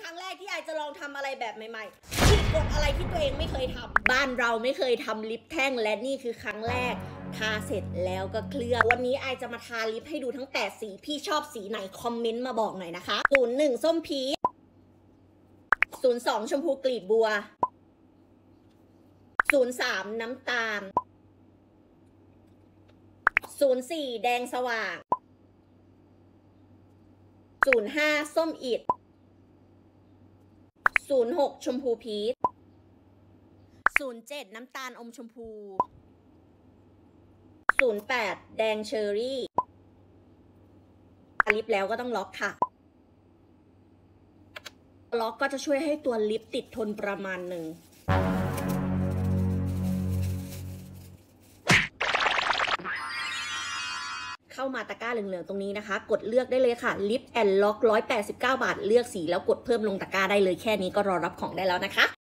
รั้งแรกที่ไอจะลองทำอะไรแบบใหม่ๆผิดกฎอะไรที่ตัวเองไม่เคยทำบ้านเราไม่เคยทำลิปแท่งและนี่คือครั้งแรกทาเสร็จแล้วก็เคลือบวันนี้ไอจะมาทาลิปให้ดูทั้ง8สีพี่ชอบสีไหนคอมเมนต์มาบอกหน่อยนะคะ01ส้มพีช02ชมพูกลีบบัว03น้ำตาล04แดงสว่าง05ส้มอิฐ06ชมพูพีช07น้ำตาลอมชมพู08แดงเชอร์รี่ลิปแล้วก็ต้องล็อกค่ะล็อกก็จะช่วยให้ตัวลิปติดทนประมาณหนึ่งเข้ามาตะกร้าเหลืองๆตรงนี้นะคะกดเลือกได้เลยค่ะลิปแอนด์ล็อก189 บาทเลือกสีแล้วกดเพิ่มลงตะกร้าได้เลยแค่นี้ก็รอรับของได้แล้วนะคะ